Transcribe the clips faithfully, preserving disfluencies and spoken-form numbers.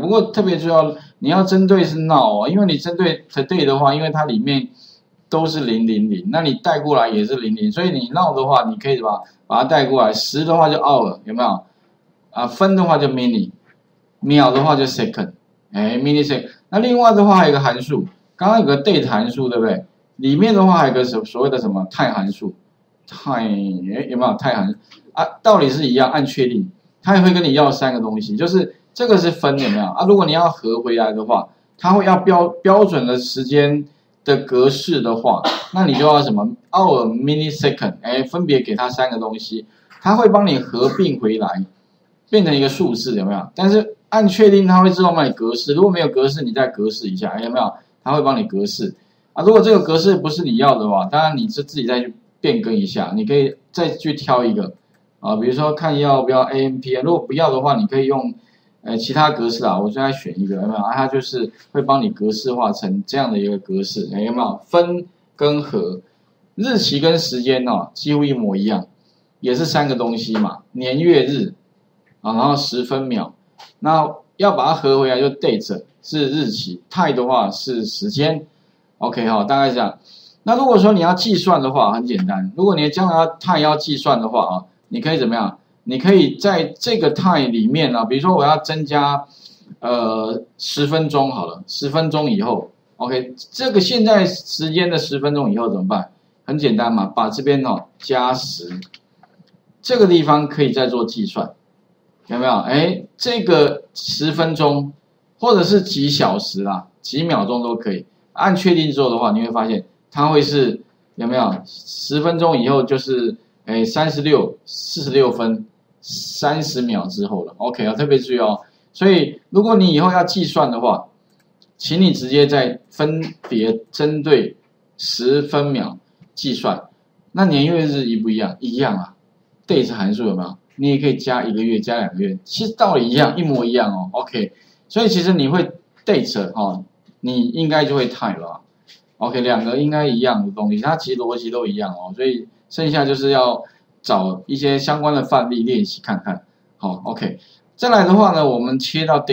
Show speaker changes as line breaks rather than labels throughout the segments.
不过特别重要，你要针对是 now 哦，因为你针对 today 的话，因为它里面都是零零零，那你带过来也是零零，所以你 now 的话，你可以把把它带过来，十的话就 hour 有没有？啊，分的话就 mini， 秒的话就 second， 哎 mini second。那另外的话还有一个函数，刚刚有个 date 函数，对不对？里面的话还有个所所谓的什么 time 函数 ，time 哎有没有 time 函数啊？道理是一样，按确定，它也会跟你要三个东西，就是这个是分有没有啊？如果你要合回来的话，它会要标标准的时间的格式的话，那你就要什么 hour mini second， 哎，分别给它三个东西，它会帮你合并回来。变成一个数字有没有？但是按确定它会自动帮你格式，如果没有格式，你再格式一下，有没有？它会帮你格式啊。如果这个格式不是你要的话，当然你是自己再去变更一下，你可以再去挑一个啊，比如说看要不要 A M P， 如果不要的话，你可以用呃其他格式啊，我现在选一个有没有？啊，它就是会帮你格式化成这样的一个格式，有没有？分跟合，日期跟时间哦几乎一模一样，也是三个东西嘛，年月日。啊，然后十分秒，那要把它合回来就 date 是日期 ，time 的话是时间 ，OK 哈，大概是这样。那如果说你要计算的话，很简单，如果你将来 time 要计算的话啊，你可以怎么样？你可以在这个 time 里面呢，比如说我要增加呃十分钟好了，十分钟以后 ，OK， 这个现在时间的十分钟以后怎么办？很简单嘛，把这边哦加十，这个地方可以再做计算。有没有？哎，这个十分钟，或者是几小时啦，几秒钟都可以。按确定之后的话，你会发现它会是有没有？十分钟以后就是哎三十六四十六分三十秒之后了。OK 啊，特别注意哦。所以如果你以后要计算的话，请你直接在分别针对十分秒计算。那年月日一不一样？一样啊。date 函数有没有？你也可以加一个月，加两个月，其实道理一样，一模一样哦。OK， 所以其实你会 date 哦，你应该就会 time 了。OK， 两个应该一样的东西，它其实逻辑都一样哦。所以剩下就是要找一些相关的范例练习看看。好 ，OK， 再来的话呢，我们切到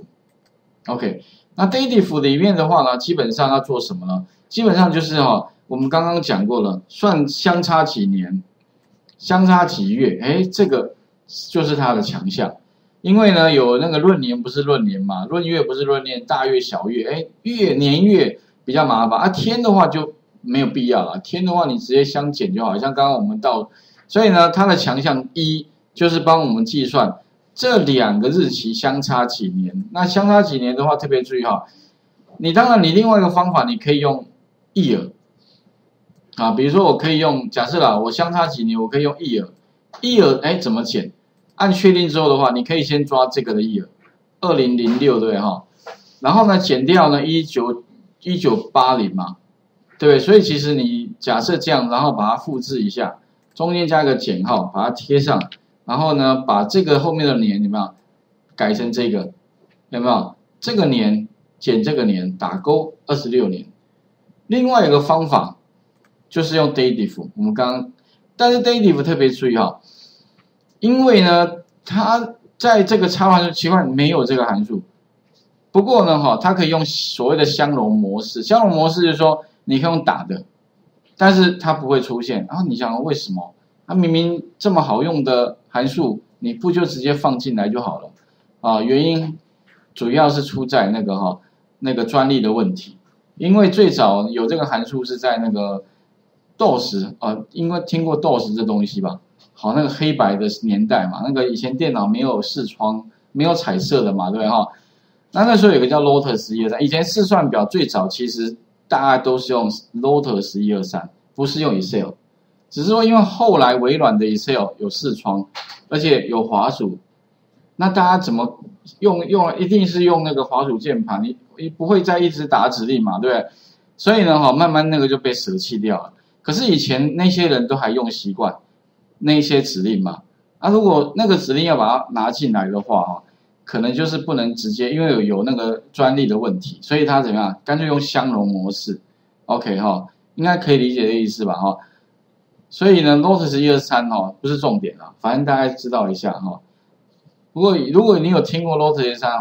dative。OK， 那 dative 里面的话呢，基本上要做什么呢？基本上就是哈、哦，我们刚刚讲过了，算相差几年。相差几月，哎，这个就是它的强项，因为呢有那个闰年不是闰年嘛，闰月不是闰年，大月小月，哎，月年月比较麻烦啊，天的话就没有必要了，天的话你直接相减就好，像刚刚我们到，所以呢它的强项一就是帮我们计算这两个日期相差几年，那相差几年的话特别注意哈，你当然你另外一个方法你可以用 year。啊，比如说我可以用，假设啦，我相差几年，我可以用 year，year 哎怎么减？按确定之后的话，你可以先抓这个的 year， 二零零六对哈，然后呢减掉呢一九一九八零嘛，对不对？所以其实你假设这样，然后把它复制一下，中间加一个减号，把它贴上，然后呢把这个后面的年有没有改成这个？有没有？这个年减这个年打勾二十六年。另外一个方法。就是用 dative， 我们刚刚，但是 dative 特别注意哈，因为呢，它在这个插入函数奇怪没有这个函数，不过呢哈，它可以用所谓的相容模式。相容模式就是说，你可以用打的，但是它不会出现。然后你想为什么？它明明这么好用的函数，你不就直接放进来就好了？啊，原因主要是出在那个哈那个专利的问题，因为最早有这个函数是在那个。D O S 啊，应该听过 D O S 这东西吧？好，那个黑白的年代嘛，那个以前电脑没有视窗，没有彩色的嘛，对不对哈？那那时候有个叫 Lotus 一二三，以前试算表最早其实大家都是用 Lotus 一二三，不是用 Excel， 只是说因为后来微软的 Excel 有视窗，而且有滑鼠，那大家怎么用用一定是用那个滑鼠键盘，你你不会再一直打指令嘛，对不对？所以呢，哈，慢慢那个就被舍弃掉了。可是以前那些人都还用习惯那些指令嘛，啊，如果那个指令要把它拿进来的话，哈，可能就是不能直接，因为有有那个专利的问题，所以他怎么样，干脆用相容模式 ，OK 哈，应该可以理解这个意思吧，哈。所以呢 ，Lotus 一二三哈不是重点啦，反正大家知道一下哈。不过如果你有听过 Lotus 一二三哈，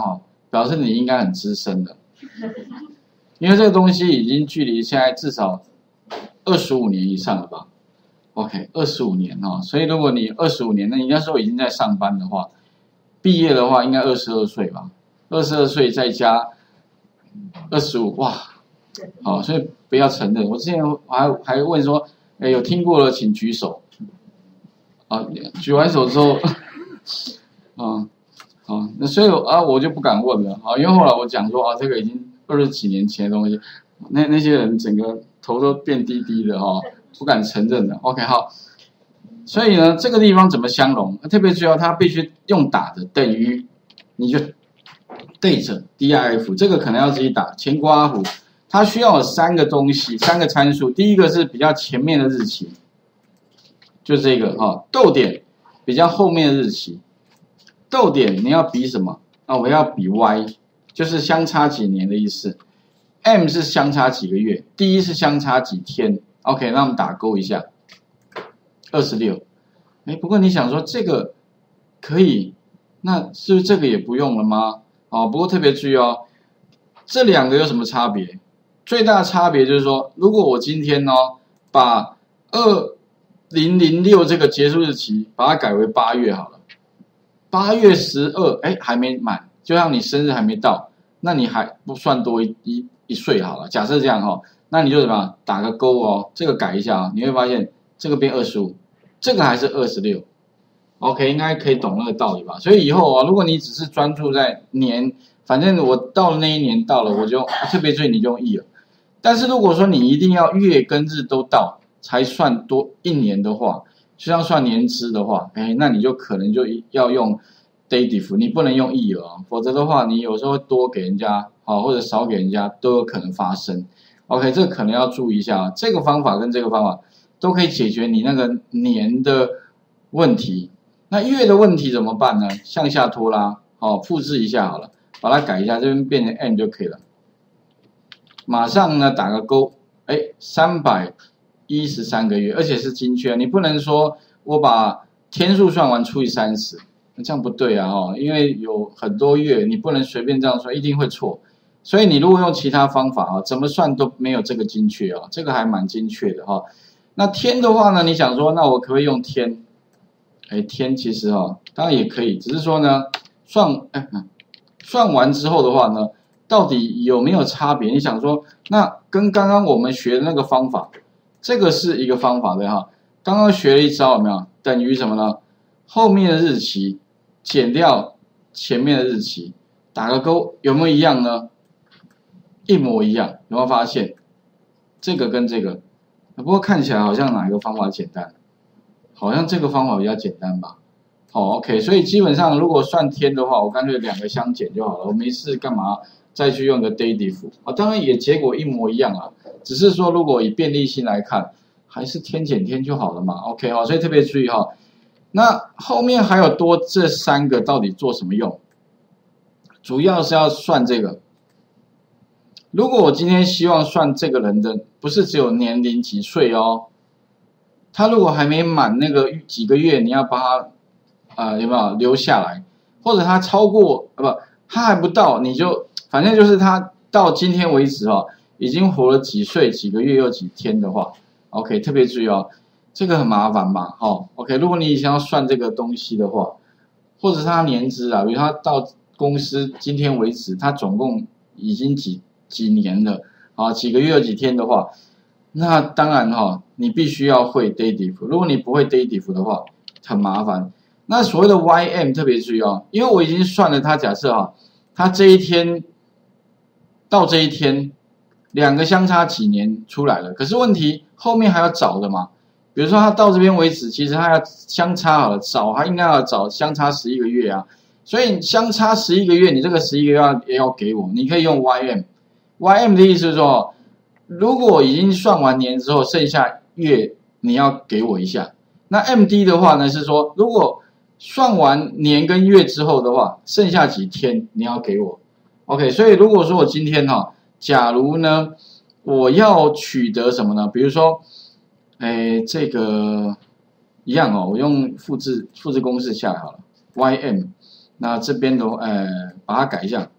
表示你应该很资深的，因为这个东西已经距离现在至少二十五年以上了吧 ？OK， 二十五年哈、哦，所以如果你二十五年，那你那时候已经在上班的话，毕业的话应该二十二岁吧？二十二岁再加二十五，哇，好，所以不要承认。我之前还还问说，哎，有听过的请举手。啊，举完手之后，啊，啊，那所以啊，我就不敢问了啊，因为后来我讲说啊，这个已经二十几年前的东西，那那些人整个头都变低低的哈、哦，不敢承认的。OK， 好，所以呢，这个地方怎么相容？特别注意，它必须用打的，等于你就对着 D I F， 这个可能要自己打前括弧，它需要有三个东西，三个参数，第一个是比较前面的日期。就这个哈、哦，逗点比较后面的日期，逗点你要比什么？啊，我要比 Y， 就是相差几年的意思。M 是相差几个月 ，D 是相差几天。OK， 那我们打勾一下，二十六。哎，不过你想说这个可以，那是不是这个也不用了吗？哦，不过特别注意哦，这两个有什么差别？最大的差别就是说，如果我今天呢、哦、把二零零六这个结束日期，把它改为八月好了。八月十二，哎，还没满，就像你生日还没到，那你还不算多一一一岁好了。假设这样哈、哦，那你就什么打个勾哦，这个改一下啊、哦，你会发现这个变二十五，这个还是二十六。OK， 应该可以懂那个道理吧？所以以后啊、哦，如果你只是专注在年，反正我到了那一年到了，我就特别注意你就用 year。但是如果说你一定要月跟日都到，才算多一年的话，就像算年资的话，哎，那你就可能就要用 dative， 你不能用 year 啊，否则的话，你有时候多给人家，好或者少给人家都有可能发生。OK， 这个可能要注意一下，这个方法跟这个方法都可以解决你那个年的问题。那月的问题怎么办呢？向下拖拉，好，复制一下好了，把它改一下，这边变成 M 就可以了。马上呢打个勾，哎，三百一十三个月，而且是精确，你不能说我把天数算完除以三十，这样不对啊哦，因为有很多月，你不能随便这样说，一定会错。所以你如果用其他方法啊，怎么算都没有这个精确啊，这个还蛮精确的哈。那天的话呢，你想说，那我可不可以用天？哎，天其实哈，当然也可以，只是说呢，算哎算完之后的话呢，到底有没有差别？你想说，那跟刚刚我们学的那个方法。这个是一个方法对哈，刚刚学了一招有没有？等于什么呢？后面的日期减掉前面的日期，打个勾，有没有一样呢？一模一样，有没有发现？这个跟这个，不过看起来好像哪一个方法简单？好像这个方法比较简单吧？好 ，OK， 所以基本上如果算天的话，我干脆两个相减就好了，我没事干嘛再去用个 dative？ 啊，当然也结果一模一样啊。只是说，如果以便利性来看，还是天减天就好了嘛。OK 哈，所以特别注意哈。那后面还有多这三个到底做什么用？主要是要算这个。如果我今天希望算这个人的，不是只有年龄几岁哦，他如果还没满那个几个月，你要把他啊、呃、有没有留下来？或者他超过啊不，他还不到，你就反正就是他到今天为止哦。已经活了几岁、几个月又几天的话 ，OK， 特别注意哦，这个很麻烦嘛，哦 ，OK， 如果你以前要算这个东西的话，或者是他年资啊，比如他到公司今天为止，他总共已经几几年了，啊，几个月又几天的话，那当然哈、哦，你必须要会 dative， 如果你不会 dative 的话，很麻烦。那所谓的 Y M 特别注意哦，因为我已经算了他，假设哈、哦，他这一天到这一天。两个相差几年出来了，可是问题后面还要找的嘛？比如说他到这边为止，其实他要相差好了找，他应该要找相差十一个月啊。所以相差十一个月，你这个十一个月要也要给我，你可以用 Y M。Y M 的意思是说，如果已经算完年之后，剩下月你要给我一下。那 M D 的话呢是说，如果算完年跟月之后的话，剩下几天你要给我。OK， 所以如果说我今天哈、哦。假如呢，我要取得什么呢？比如说，哎，这个一样哦，我用复制复制公式下来好了 ，Y M， 那这边的呃，把它改一下，改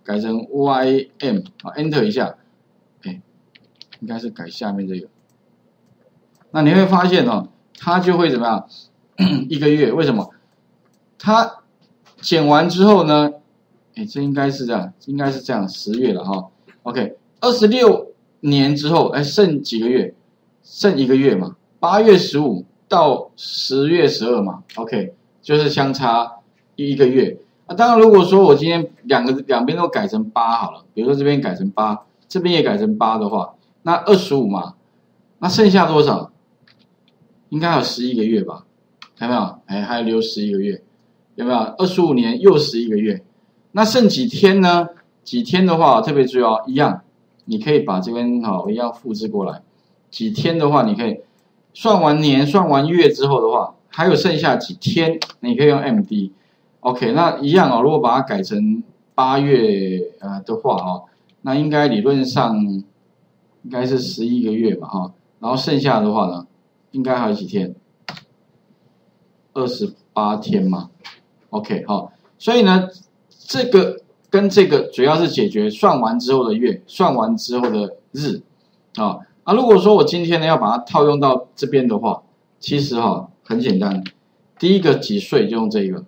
改成 Y M 啊 ，Enter 一下，哎，应该是改下面这个。那你会发现哦，它就会怎么样？一个月，为什么？它减完之后呢？哎，这应该是这样，应该是这样，十月了哈。OK， 二十六年之后，哎，剩几个月？剩一个月嘛，八月十五到十月十二嘛。OK， 就是相差一个月。啊，当然，如果说我今天两个两边都改成八好了，比如说这边改成八，这边也改成八的话，那二十五嘛，那剩下多少？应该还有十一个月吧？看到没有？哎，还有留十一个月，有没有？二十五年又十一个月，那剩几天呢？几天的话，特别注意哦，一样，你可以把这边好一样复制过来。几天的话，你可以算完年、算完月之后的话，还有剩下几天，你可以用 M D。OK， 那一样哦。如果把它改成八月呃的话哦，那应该理论上应该是十一个月吧哈。然后剩下的话呢，应该还有几天？二十八天嘛。OK， 好，所以呢，这个跟这个主要是解决算完之后的月，算完之后的日啊。啊，如果说我今天呢要把它套用到这边的话，其实哈很简单，第一个几岁就用这个。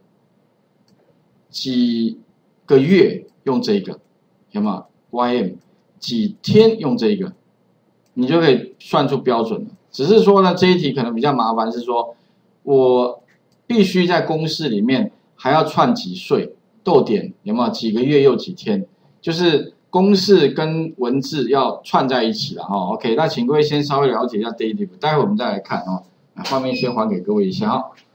几个月用这个，有没有 ？Y M 几天用这个，你就可以算出标准了。只是说呢，这一题可能比较麻烦，是说我必须在公式里面还要串几岁，逗点有没有？几个月又几天，就是公式跟文字要串在一起了哈。OK， 那请各位先稍微了解一下 dative， 待会我们再来看哦。画面先还给各位一下哈。